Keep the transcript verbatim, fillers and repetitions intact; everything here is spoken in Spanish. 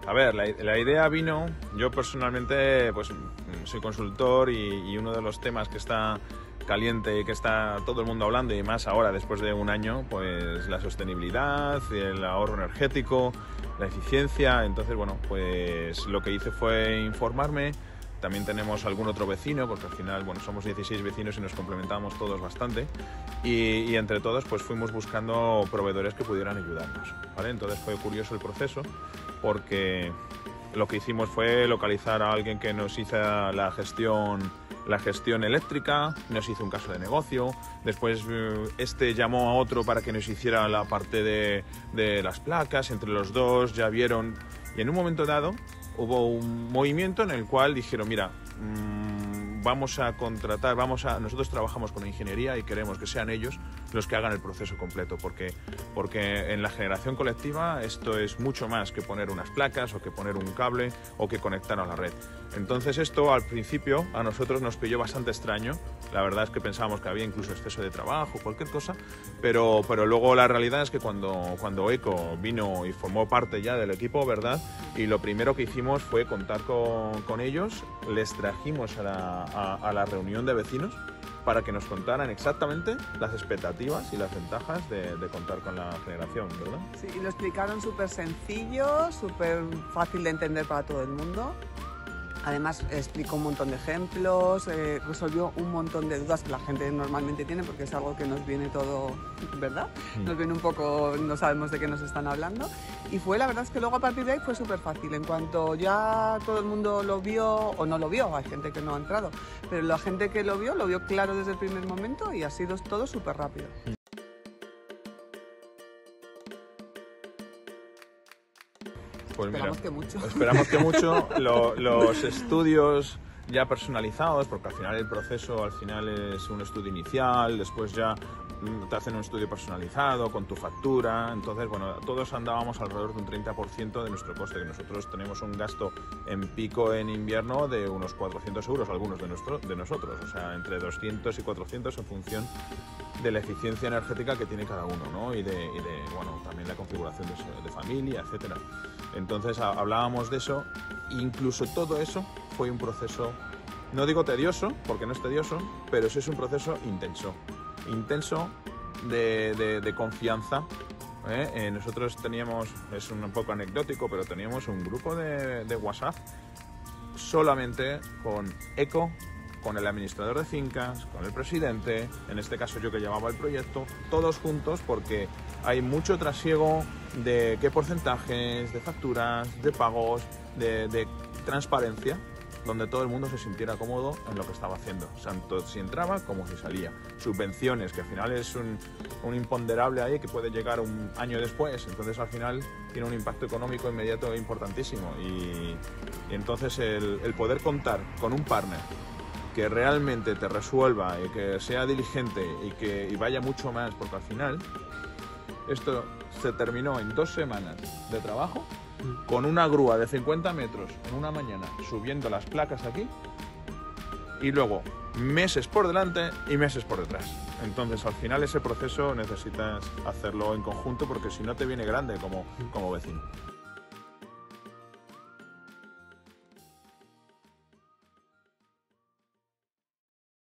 A ver, la, la idea vino, yo personalmente pues soy consultor y, y uno de los temas que está caliente y que está todo el mundo hablando, y más ahora después de un año, pues la sostenibilidad, el ahorro energético, la eficiencia. Entonces, bueno, pues lo que hice fue informarme. También tenemos algún otro vecino, porque al final, bueno, somos dieciséis vecinos y nos complementamos todos bastante. Y, y entre todos, pues fuimos buscando proveedores que pudieran ayudarnos, ¿vale? Entonces fue curioso el proceso, porque lo que hicimos fue localizar a alguien que nos hizo la gestión, la gestión eléctrica, nos hizo un caso de negocio. Después este llamó a otro para que nos hiciera la parte de, de las placas. Entre los dos ya vieron, y en un momento dado hubo un movimiento en el cual dijeron, mira, mmm, vamos a contratar, vamos a, nosotros trabajamos con ingeniería y queremos que sean ellos los que hagan el proceso completo, porque, porque en la generación colectiva esto es mucho más que poner unas placas o que poner un cable o que conectar a la red. Entonces esto al principio a nosotros nos pilló bastante extraño. La verdad es que pensábamos que había incluso exceso de trabajo, cualquier cosa, pero, pero luego la realidad es que cuando, cuando ECO vino y formó parte ya del equipo, ¿verdad? Y lo primero que hicimos fue contar con, con ellos, les trajimos a la, a, a la reunión de vecinos para que nos contaran exactamente las expectativas y las ventajas de, de contar con la generación, ¿verdad? Sí, y lo explicaron súper sencillo, súper fácil de entender para todo el mundo. Además explicó un montón de ejemplos, eh, resolvió un montón de dudas que la gente normalmente tiene, porque es algo que nos viene todo, ¿verdad? Nos viene un poco, no sabemos de qué nos están hablando. Y fue, la verdad es que luego a partir de ahí fue súper fácil. En cuanto ya todo el mundo lo vio, o no lo vio, hay gente que no ha entrado, pero la gente que lo vio, lo vio claro desde el primer momento y ha sido todo súper rápido. Pues esperamos mira, que mucho. Esperamos que mucho. Lo, los estudios ya personalizados, porque al final el proceso al final es un estudio inicial, después ya te hacen un estudio personalizado con tu factura. Entonces, bueno, todos andábamos alrededor de un treinta por ciento de nuestro coste, que nosotros tenemos un gasto en pico en invierno de unos cuatrocientos euros, algunos de, nuestro, de nosotros, o sea, entre doscientos y cuatrocientos en función de la eficiencia energética que tiene cada uno, ¿no? Y de, y de bueno, también la configuración de, de familia, etcétera. Entonces hablábamos de eso, incluso todo eso fue un proceso, no digo tedioso, porque no es tedioso, pero sí es un proceso intenso, intenso de, de, de confianza. ¿eh? Eh, nosotros teníamos, es un poco anecdótico, pero teníamos un grupo de, de WhatsApp solamente con ECO, con el administrador de fincas, con el presidente, en este caso yo que llevaba el proyecto, todos juntos, porque hay mucho trasiego de qué porcentajes, de facturas, de pagos, de, de transparencia, donde todo el mundo se sintiera cómodo en lo que estaba haciendo, tanto si entraba como si salía. Subvenciones, que al final es un, un imponderable ahí que puede llegar un año después, entonces al final tiene un impacto económico inmediato importantísimo. Y, y entonces el, el poder contar con un partner que realmente te resuelva y que sea diligente y que y vaya mucho más, porque al final esto se terminó en dos semanas de trabajo con una grúa de cincuenta metros en una mañana subiendo las placas aquí, y luego meses por delante y meses por detrás. Entonces al final ese proceso necesitas hacerlo en conjunto, porque si no te viene grande como, como vecino.